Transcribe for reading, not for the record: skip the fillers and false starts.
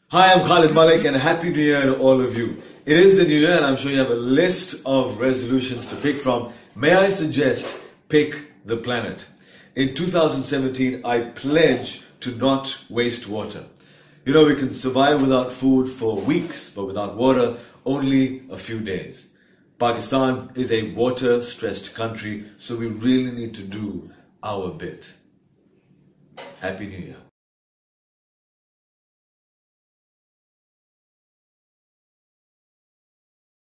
Hi, I'm Khalid Malik and Happy New Year to all of you. It is the new year and I'm sure you have a list of resolutions to pick from. May I suggest pick the planet. In 2017, I pledge to not waste water. You know, we can survive without food for weeks, but without water, only a few days. Pakistan is a water-stressed country, so we really need to do our bit. Happy New Year.